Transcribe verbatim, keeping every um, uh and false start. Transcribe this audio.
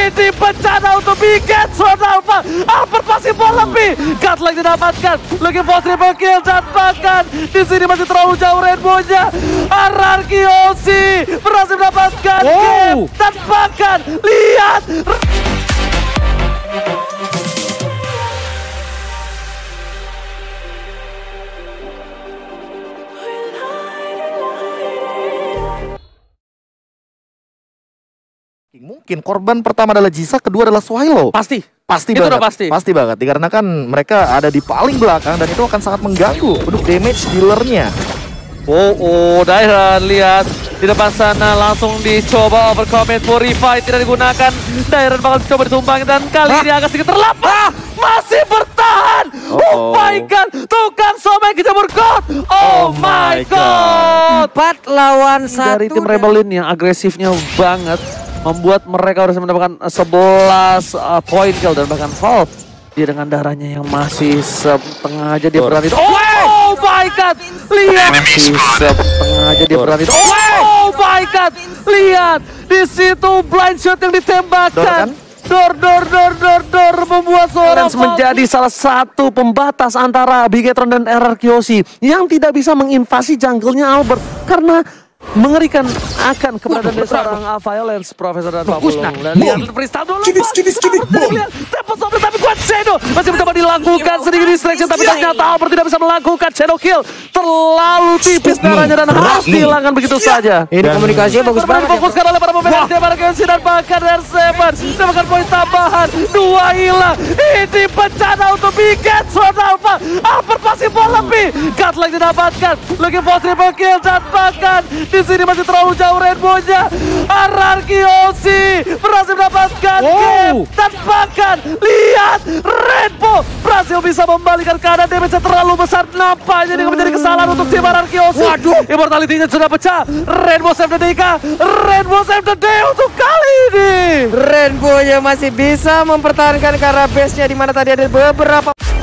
Ini bencana untuk Biget Sword Alpha. Albert masih mau lebih. Godlike didapatkan. Looking for triple kill dan bahkan di sini masih terlalu jauh Rainbow-nya. Ararkiosi berhasil mendapatkan wow. game dan bahkan lihat. Mungkin korban pertama adalah Jisa, kedua adalah Swilo. Pasti. Pasti itu banget. Udah pasti. Pasti banget. Dikarenakan mereka ada di paling belakang dan itu akan sangat mengganggu untuk damage dealernya. Oh, oh, Dairon lihat di depan sana langsung dicoba overcommit Purify tidak digunakan. Dairon bakal coba ditumbangin dan kali Hah? ini agak sedikit terlambat. Masih bertahan. Oh, oh my god, tuh kan Someng kejamur God. Oh, oh my god. Empat lawan satu Dari tim Rebellion yang agresifnya banget membuat mereka harus mendapatkan sebelas uh, poin kill dan bahkan Fall. Dia dengan darahnya yang masih setengah aja dia berani. Oh, oh my god, lihat. Masih setengah aja dia berani. Oh, oh my god, lihat. Di situ blind shot yang ditembakkan. Dor, dor, dor, dor, dor, membuat seorang menjadi salah satu pembatas antara Bigetron dan Ararkiosi yang tidak bisa menginvasi jungle-nya Albert karena mengerikan akan keberadaan dari seorang Violence Profesor dan Pabulung. Dan lihat freestyle dulu. Skidit, skidit, skidit, Lihat tempo sobre tapi kuat Shadow masih mencoba dilakukan sedikit distraction tapi ternyata Albert tidak bisa melakukan Shadow kill. Terlalu tipis darahnya dan harus dihilangkan begitu saja. Ini komunikasinya bagus banget. Difokuskan oleh para pemain tim Ararkiosi dan bahkan R tujuh mendapatkan poin tambahan. Dua hilang. Ini bencana untuk Biget Sword Alpha. Albert masih mau lebih. Godlike didapatkan. Looking for triple kill dan bahkan di sini masih terlalu jauh Rainbow-nya. Ararkiosi berhasil mendapatkan wow. game dan bahkan lihat Rainbow berhasil bisa membalikan keadaan. Damage-nya terlalu besar nampaknya ini menjadi kesalahan untuk tim Ararkiosi. Waduh, immortality-nya sudah pecah. Rainbow save the day kah? Rainbow save the day untuk kali ini. Rainbow-nya masih bisa mempertahankan karena base-nya di mana tadi ada beberapa